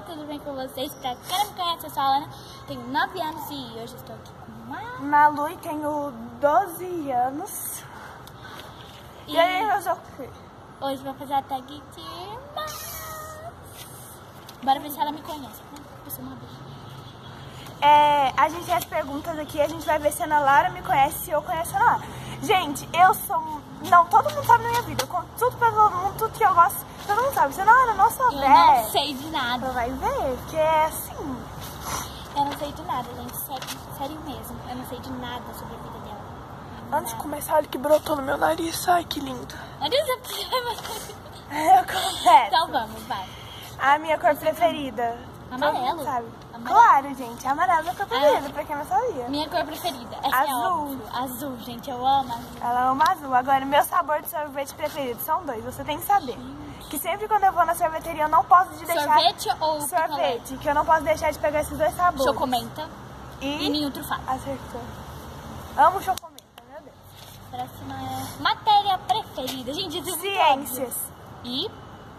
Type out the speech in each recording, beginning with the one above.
tudo bem com vocês? Pra quem não me conhece, eu sou a Ana, tenho 9 anos e hoje estou aqui com a Malu e tenho 12 anos. E aí, eu sou o quê? Hoje vou fazer a tag de irmãs. Bora ver se ela me conhece, né? Você uma vez. A gente tem as perguntas aqui, a gente vai ver se a Ana Laura me conhece, se eu conheço a Ana Laura. Gente, eu sou... Não, todo mundo sabe da minha vida. Eu conto tudo pra todo mundo, tudo que eu gosto, todo mundo sabe. Se a Ana Laura não souber... Eu não sei de nada. Ela vai ver, porque é assim... Eu não sei de nada, gente. Sério mesmo. Eu não sei de nada sobre a vida dela. Antes de começar, olha que brotou no meu nariz. Ai, que lindo. Eu confesso. Então vamos, vai. A minha cor preferida. Amarelo? Todo mundo sabe. Amarelo. Claro, gente. Amarelo é a cor preferida, pra quem não sabia. Minha cor preferida. Essa Azul. É óbvio. Azul, gente. Eu amo azul. Ela ama azul. Agora, meu sabor de sorvete preferido são 2. Você tem que saber. Que sempre quando eu vou na sorveteria, eu não posso deixar... Sorvete ou sorvete. picolé? Que eu não posso deixar de pegar esses 2 sabores. Chocomenta E ninho trufado. Acertou. Amo chocomenta, meu Deus. Próxima é matéria preferida. Gente, isso é muito Ciências. óbvio. E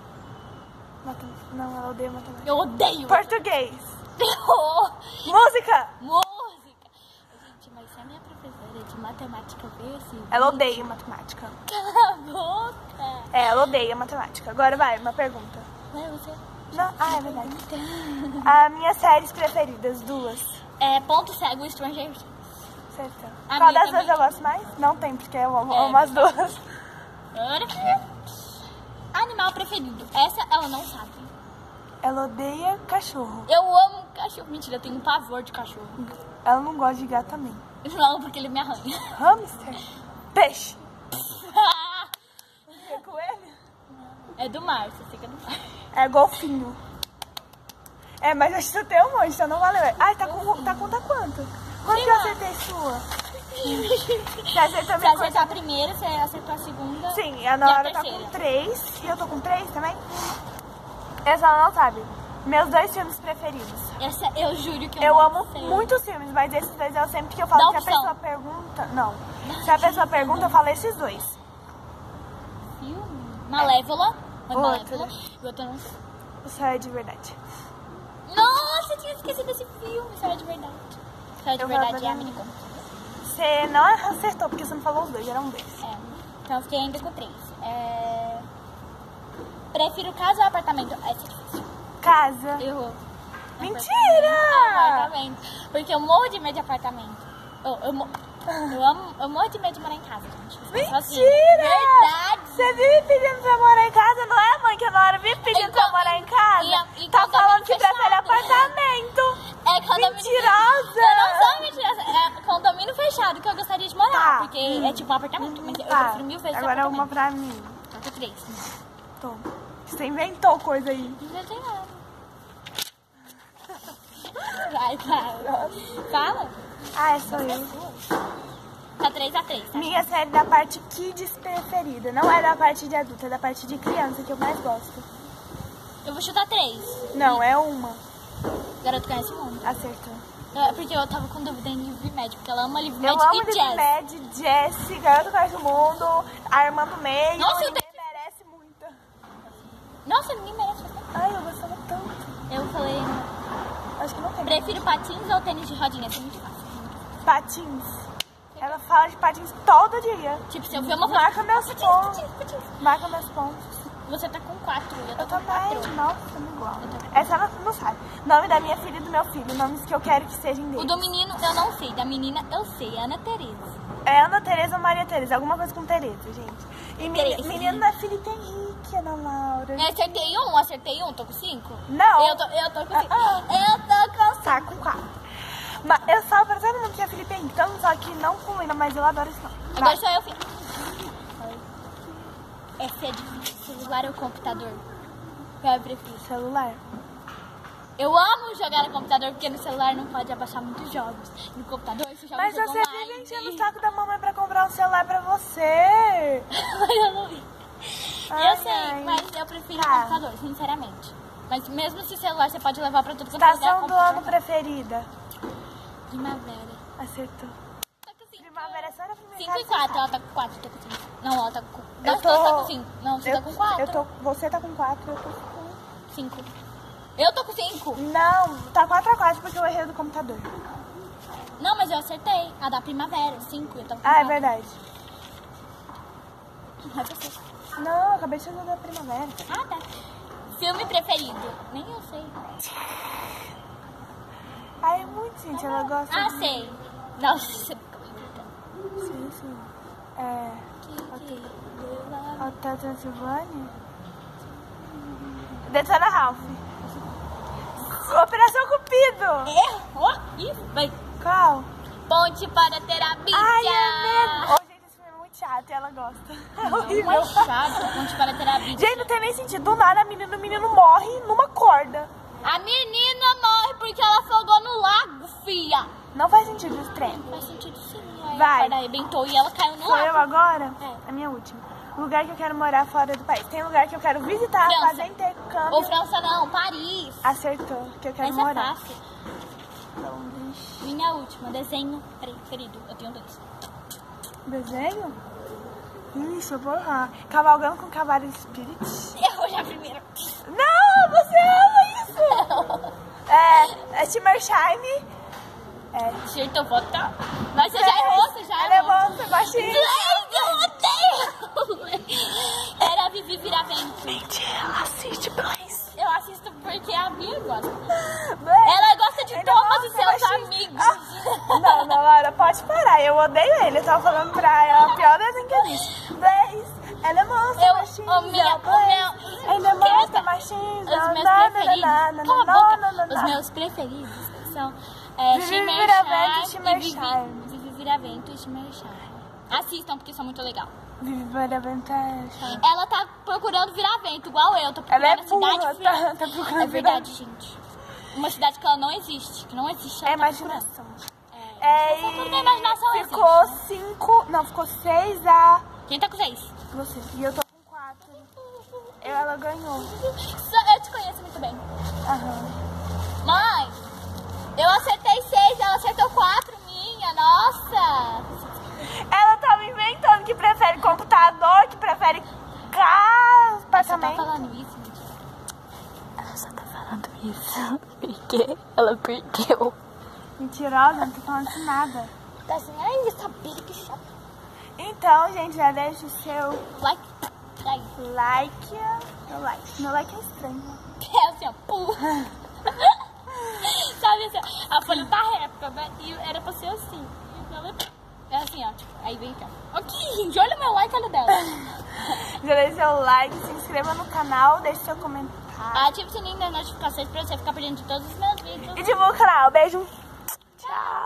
Não, ela odeia matemática. eu odeio. Português. Música. Música. Gente, mas se a minha professora de matemática ver esse Ela odeia matemática. Cala a boca. Ela odeia matemática. Agora vai, uma pergunta. Não é você? Não, é verdade. As minhas séries preferidas, 2. Ponto Cego e Stranger Things. Certo. A Qual minha das duas também. eu gosto mais? Não tem, porque eu amo as duas. Animal preferido. Essa ela não sabe. Ela odeia cachorro. Eu amo cachorro. Mentira, eu tenho um pavor de cachorro. Ela não gosta de gato também. Não, porque ele me arranha. Hamster. Peixe. Coelho. É do mar, você fica do mar. É golfinho. Mas acho que você tem um monte, então não valeu. Ai, tá com quanto? Quanto que eu acertei sua? Você acertou Você minha acertou a primeira, você acertou a segunda. Sim, a Ana Laura tá terceira? com 3. E eu tô com 3 também? Essa ela não sabe. Meus 2 filmes preferidos. Essa eu juro que Eu não amo sei. muitos filmes, mas esses 2 eu sempre que eu falo Dá que a opção. pessoa pergunta... Não. Se a pessoa pergunta, eu falo esses 2. Filme? Malévola. Foi Outra. Malévola. E outra não sei. Isso é de verdade. Nossa, eu tinha esquecido desse filme. Isso era de verdade. Isso era de Eu verdade, vou é a fazer- mini conta. Você não acertou, porque você não falou os 2, eram 2. Então eu fiquei ainda com 3. Prefiro casa ou apartamento? Essa é difícil. Casa. Errou. Mentira! Apartamento. Porque eu morro de medo de apartamento. Eu morro de medo de morar em casa, gente. Mentira! Verdade! Você vive pedindo pra morar em casa, não é, mãe? Que a Nora vive pedindo pra morar em casa? e Tá condomínio falando que prefere fechado. apartamento. Condomínio Mentirosa! Eu não sou mentirosa. É condomínio fechado que eu gostaria de morar. Tá. Porque é tipo um apartamento. Mas eu Tá, prefiro 1000 vezes agora apartamento. uma pra mim. Então tem 3. Toma. Você inventou coisa aí. Não tem nada. Vai, fala. Sou eu. Tá 3-3, tá? Minha série da parte kids preferida. Não é da parte de adulta, é da parte de criança que eu mais gosto. Eu vou chutar 3. Não, é uma. Garoto conhece o mundo. Acertou. Porque eu tava com dúvida em Livre Médio, porque ela ama Livre Eu Médio amo e Livre Jazz. Med, Jessie, Garoto Conhece o Mundo, Armando Meio. Nossa, Ninguém merece muita. Nossa, ninguém merece fazer. Ai, eu gostava tanto. Eu falei, Acho que não tem. prefiro patins ou tênis de rodinha? Isso é muito fácil. Patins. Ela fala de patins todo dia. Tipo, se eu filmo, eu falo, Marca meus pontos. patins. Marca meus pontos. Você tá com 4, eu tô Eu com 4. também. Nossa, estamos igual. Essa ela não sabe. Nome da minha filha e do meu filho. Nomes que eu quero que sejam O deles. do menino eu não sei, da menina eu sei, Ana Tereza. É Ana Tereza ou Maria Tereza. Alguma coisa com Tereza, gente. E Tereza. menino não é Felipe Henrique, Ana Laura. Eu acertei um, tô com 5? Não. Eu tô com 5. Eu tô com 5. Tá com 4. Mas eu falo pra todo mundo que é Felipe Henrique. Todo mundo sabe que não combina, mas eu adoro esse nome. Agora sou eu, filho. Essa é difícil. Celular ou computador? Qual eu prefiro? Celular. Eu amo jogar no computador, porque no celular não pode abaixar muitos jogos. No computador você joga Mas jogo você online. vive enchendo o saco da mamãe pra comprar um celular pra você. Mas eu não vi. Ai, Eu sei, mas eu prefiro Tá. computador, sinceramente. Mas mesmo se celular você pode levar pra tudo quanto Estação do computador. ano preferida. Primavera. Acertou. Tá com 5. Primavera é só na primeira 5 e 4, ela tá com 4, tô com 5. Não, ela tá com... Eu Nós dois tá tô- com 5. Não, você tá com 4. Você tá com 4, eu tô com 5. Eu tô com 5. Não, tá 4x4 porque eu errei do computador. Não, mas eu acertei. A da primavera, 5. Eu tô com Ah, é 4. verdade. Mas você. Não, eu acabei de fazer da primavera. Ah, tá. Filme preferido? Nem eu sei. Ai, é muito, gente, ela gosta Ah, de... sei. Nossa. Sim, sim. É... Hotel Transilvânia? Detona Ralph. Operação Cupido. Errou? Ih, vai. Qual? Ponte para terapia. Ai, é mesmo. Oh, gente, esse filme é muito chato e ela gosta. É Não horrível. é chato, ponte para terapia. Gente, não tem nem sentido. Do nada, o menino morre numa corda. A menina morre porque ela afogou no lago, fia. Não faz sentido esse trem. Faz sentido sim. Aí Vai. a corda arrebentou e ela caiu no Sou eu lago. agora? É. A minha última. Lugar que eu quero morar fora do país. Tem lugar que eu quero visitar, França. fazer intercâmbio. Ou França não, Paris. Acertou, que eu quero Essa é morar. fácil. Londres. Minha última, desenho preferido. Eu tenho 2. Desenho? Isso, eu vou lá. Cavalgando com cavalos espíritos. Eu já primeiro. Não, você ama isso! É Shimmersheim. Acertou, votar. Mas você já errou, você já Ela é errou. bom, você baixinho. Eu odeio. Era Vivi Viravento. Mentira, ela assiste Blaze. Eu assisto porque a Bia gosta. Blaze. Ela gosta de Ele é Thomas bom, e você seus baixinho. amigos. Não, Laura, pode parar. Eu odeio ele. Eu tava falando pra ela, a pior desenho que existe. Blaze, ela é monstro, Eu- machinho. o meu- Ela é monstro, Quieta. machinho. Os meus preferidos. Cala a boca. Os meus preferidos são Vivi Viravento e Shimmersheim. Vivi Viravento e Shimmersheim. Assistam porque são muito legal. Vivi Viravento é... Ela tá procurando Viravento, igual eu. Tô Ela é procurando a burra, cidade tá procurando É verdade, gente. Uma cidade que ela não existe. Que não existe. É Ela tá procurando. imaginação. Só quando a imaginação ficou existe. 5... Não, ficou 6 a... Quem tá com 6? Você. E eu tô com 4. Ela ganhou. Eu te conheço muito bem. Aham. Mãe, eu acertei 6, ela acertou 4 minha. Nossa. Ela tava inventando que prefere computador, que prefere carro, Você tá apartamento. falando isso, mentira? Ela só tá falando isso porque ela perdeu. Mentirosa, não tô falando de nada. Tá assim, ai, sabia que chato. Então, gente, já deixa o seu Like. Aí. like. Meu like é estranho. É assim, ó. Pum. Sabe assim, ó, a folha tá reta, né? E era pra ser assim. E ela é assim, ó. Tipo, aí vem cá. Ok, gente, olha o meu like, olha o dela. Já deixa seu like, se inscreva no canal, deixe seu comentário. Ative o sininho das notificações pra você ficar perdendo de todos os meus vídeos. E divulga o canal. Beijo. Tchau.